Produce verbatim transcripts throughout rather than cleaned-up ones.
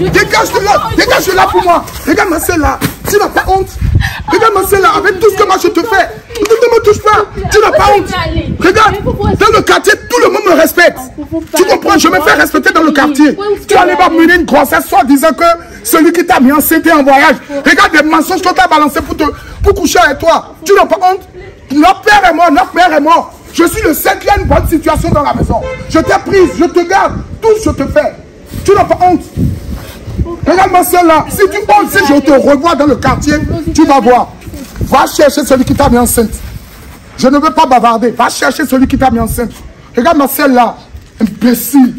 Dégage de là, dégage de là pour moi. Regarde ma soeur là, tu n'as pas honte. Regarde ma soeur là, avec tout ce que moi je te fais. Ne me touche pas, tu n'as pas honte. Regarde, dans le quartier, tout le monde me respecte. Tu comprends, je me fais respecter dans le quartier. Tu allais pas mener une grossesse soit disant que celui qui t'a mis enceinte en voyage. Regarde les mensonges qu'on t'a balancé pour, te, pour coucher avec toi. Tu n'as pas honte. Notre père est mort, notre père est mort. Je suis le seul qui a une bonne situation dans la maison. Je t'ai prise, je te garde, tout je te fais. Tu n'as pas honte. Regarde ma soeur là, si tu honte, si je te revois dans le quartier, tu vas voir. Va chercher celui qui t'a mis enceinte. Je ne veux pas bavarder. Va chercher celui qui t'a mis enceinte. Regarde ma soeur là, imbécile.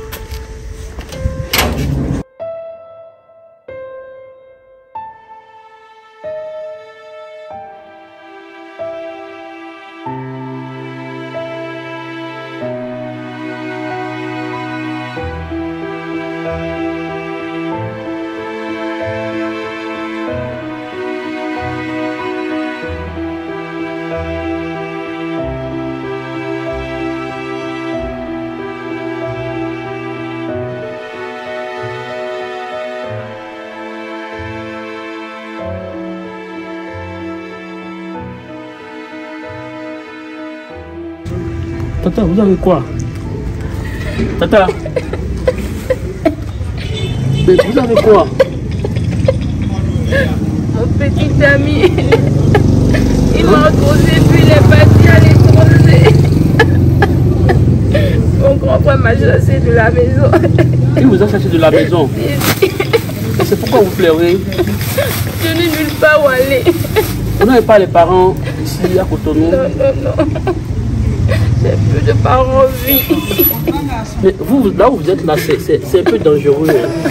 Tata, vous avez quoi? Tata, mais vous avez quoi? Mon petit ami, il m'a causé puis il est parti à l'étranger. Mon grand frère m'a chassé de la maison. Il vous a chassé de la maison? C'est pourquoi vous pleurez? Je n'ai nulle part où aller. Vous n'avez pas les parents ici à Cotonou? Non, non, non. J'ai plus de parents en vie. Mais vous, là où vous êtes là, c'est un peu dangereux. Hein.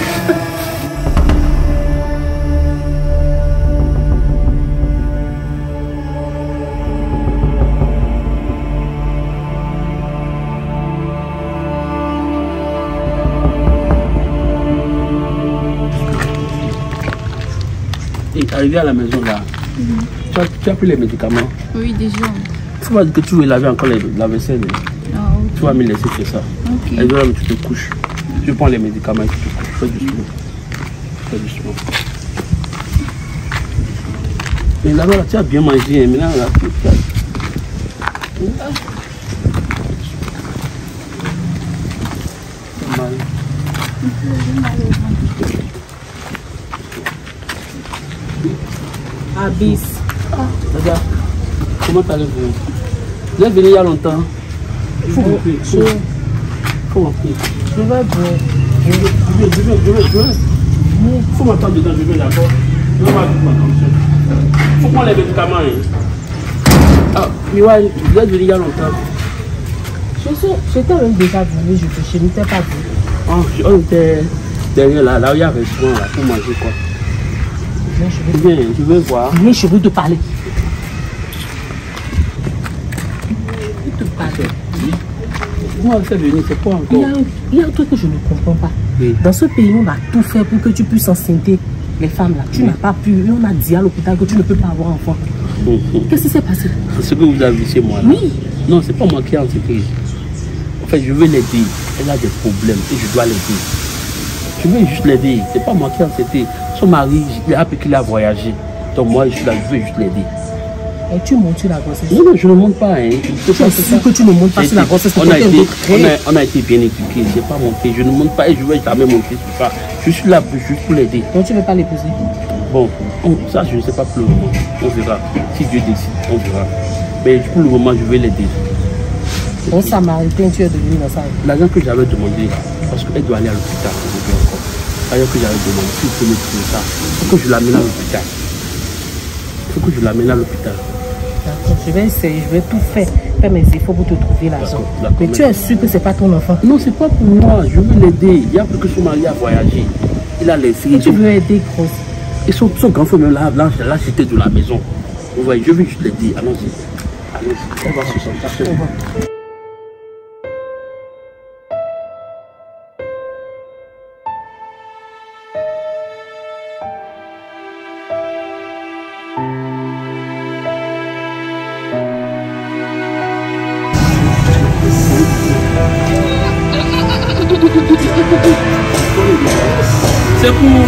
Et arrivé à la maison là, mm-hmm. tu, as, tu as pris les médicaments? Oui, déjà. Tu vas dire que tu veux laver encore les, la vaisselle. Ah, okay. Tu vas me laisser faire ça. Okay. Et là, tu te couches. Tu prends les médicaments et tu te couches. Fais doucement. Fais doucement. Mais là, là, tu as bien mangé. Mais là, là, tu as... Tu as mal. Abyss. Ah, regarde. Comment allez-vous? Vous êtes venu il y a longtemps? Il faut m'appeler. Il faut m'appeler. Je vais bien. Je vais, je vais, je vais, je vais, je vais. Il faut m'attendre dedans, je vais d'accord. Je vais voir toute ma tension. Il faut prendre les médicaments. Hein. Ah, mais ouais, vous êtes venu il y a longtemps. J'étais même déjà venu, je n'étais pas venu. Ah, on était derrière là, là où il y a un restaurant là, pour manger quoi. Viens, je vais, Viens, je veux voir. Viens, je veux te parler. Je veux te parler. Comment vous êtes venu? C'est quoi encore? Il y, a un, il y a un truc que je ne comprends pas. Oui. Dans ce pays, on a tout fait pour que tu puisses enceinter les femmes là. Tu oui. n'as pas pu. Et on a dit à l'hôpital que tu ne peux pas avoir enfant. Mm-hmm. Qu'est-ce qui s'est passé? C'est ce que vous avez vu chez moi là. Oui. Non, c'est pas moi qui ai enceinté. En fait, je veux l'aider. Elle a des problèmes et je dois l'aider. Je veux juste l'aider. C'est pas moi qui ai enceinté. Son mari, il a appris qu'il a voyagé. Donc moi, je suis là, je veux juste l'aider. Et tu montes sur la grossesse? Non, non, je ne monte pas. Hein. Je suis sûr que tu ne montes pas sur la grossesse. On a, été, on, a, on a été bien éduqués. Je n'ai pas monté. Je ne monte pas et je ne vais jamais monter sur ça. Je suis là juste pour l'aider. Donc tu ne veux pas l'épouser? Bon, on, ça, je ne sais pas pour le moment. On verra. Si Dieu décide, on verra. Mais pour le moment, je vais l'aider. Bon samaritain, tu es devenu dans ça. L'argent que j'avais demandé, parce qu'elle doit aller à l'hôpital. L'argent que j'avais demandé, si vous pouvez me trouver ça, il faut que je l'amène à l'hôpital. Il faut que je l'amène à l'hôpital. D'accord, je vais essayer, je vais tout faire, faire mes efforts pour te trouver l'argent. Mais tu es sûr que ce n'est pas ton enfant? Non, ce n'est pas pour moi, je veux l'aider. Il y a plus que son mari a voyagé. Il a laissé. Tu veux aider, grosse? Et son, son grand frère, là, là, là, c'était de la maison. Vous voyez, je veux juste l'aider. Allons-y. Allons-y. On va se sentir. secours.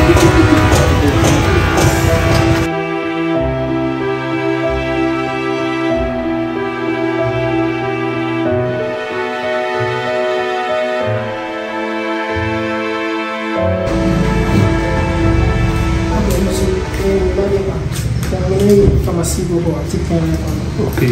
Pharmacie pour un petit point. Ok.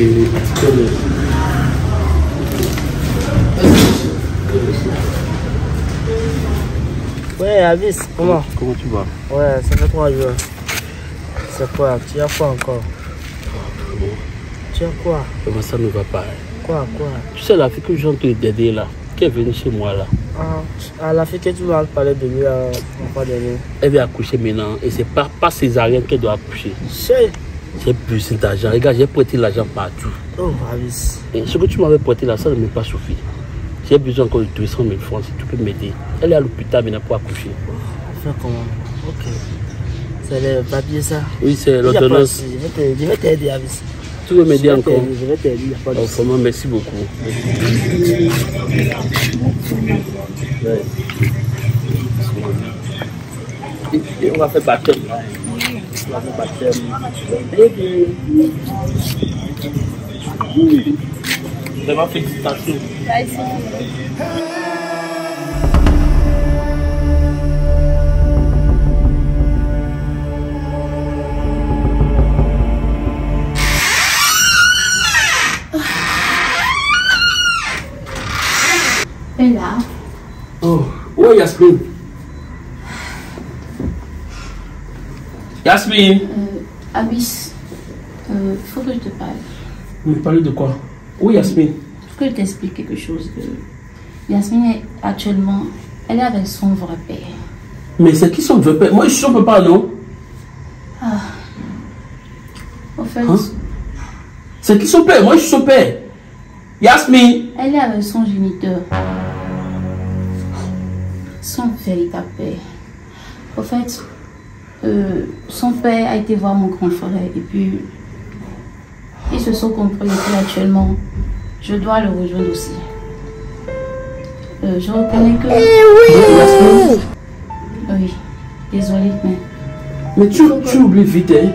Ouais, Avis, comment? Comment tu vas? Ouais, ça fait trois jours. C'est quoi? Tu as quoi encore? Tu as quoi? Comment ça ne va pas? Quoi, quoi? Tu sais, la fille que j'ai entendu d'aider là, qui est venue chez moi là. Ah, la fille que tu m'as parlé de lui là, la fois dernière. Elle vient accoucher maintenant et c'est pas, pas césarienne qu'elle doit accoucher. Chez. J'ai besoin d'argent. Regarde, j'ai prêté l'argent partout. Oh, Avis. Et ce que tu m'avais prêté là, ça ne m'est pas suffi. J'ai besoin encore de deux cent mille francs si tu peux m'aider. Elle est à l'hôpital maintenant pour accoucher. Faire comment? Ok. C'est le papier ça? Oui, c'est l'ordonnance. Je vais t'aider, Avis. Tu veux m'aider encore? Je vais t'aider. Oh, vraiment, merci beaucoup. Ouais. Et, et on va faire baptême. On va faire baptême. Vraiment, félicitations. Merci. Bella. Oh, où est Yasmine? Yasmine? Euh, Abyss, euh, faut que je te parle. Vous me parlez de quoi? Où est Yasmine? Faut que je t'explique quelque chose. Que Yasmine est actuellement, elle est avec son vrai père. Mais c'est qui son vrai père? Moi je suis son papa, non? Ah. Au fait, Hein? C'est qui son père? Moi je suis son père. Yasmine? Elle est avec son géniteur. Son véritable père. Au fait, euh, son père a été voir mon grand frère et puis ils se sont compris que actuellement je dois le rejoindre aussi. Euh, je reconnais que... Yasmine? Oui, désolée, mais... Mais tu, tu oublies vite, hein?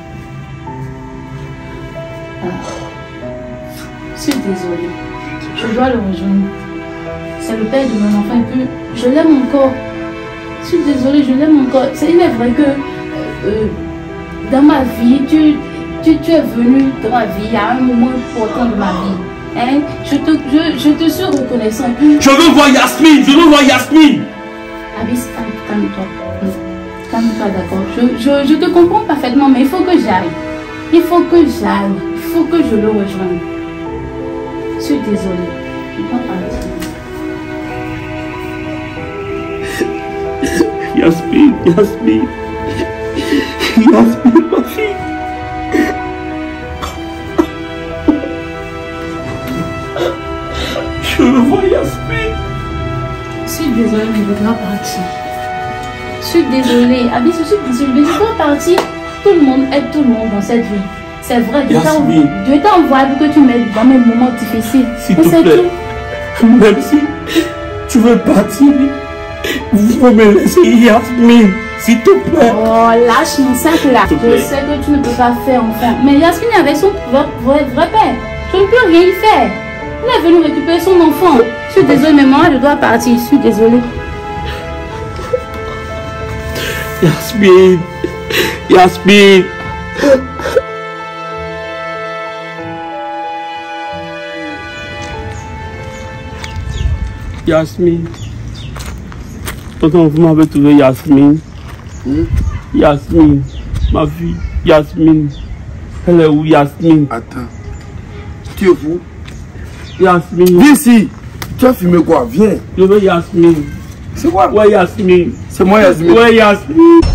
Je suis désolée. Je dois le rejoindre. C'est le père de mon enfant et puis je l'aime encore. Je suis désolée, je l'aime encore. C'est, il est vrai que euh, euh, dans ma vie, tu, tu, tu es venu dans ma vie à un moment important de ma vie. Hein? Je, te, je, je te suis reconnaissant. Puis... Je veux voir Yasmine! Je veux voir Yasmine! Abyss, calme, calme-toi. Calme-toi, d'accord. Je, je, je te comprends parfaitement, mais il faut que j'aille. Il faut que j'aille. Il faut que je le rejoigne. Je suis désolée. Je ne peux pas partir. Yasmine, Yasmine. Yasmine, ma fille. Je veux voir Yasmine. Je suis désolée, mais je dois partir. Je suis désolée. Abyss, je suis désolée, mais je dois partir. Tout le monde aide tout le monde dans cette vie. C'est vrai, Dieu t'a envoyé pour que tu m'aides dans mes moments difficiles. S'il te plaît, tout. Même si tu veux partir, vous pouvez me laisser Yasmine, s'il te plaît. Oh, lâche mon sac là. Je sais que tu ne peux pas faire enfant. Mais Yasmine avec son vrai, vrai, vrai père, je ne peux rien y faire. Il est venu récupérer son enfant. Je suis désolée, mais moi je dois partir. Je suis désolée. Yasmine, Yasmine. Yasmine. Tonton, vous m'avez trouvé Yasmine. Hmm? Yasmine, ma fille. Yasmine. Elle est où, Yasmine? Attends. Tu es fou? Yasmine. Viens ici. Tu as fumé quoi? Viens. Je veux Yasmine. C'est quoi? Ouais, Yasmine. C'est moi, Yasmine. Ouais, Yasmine.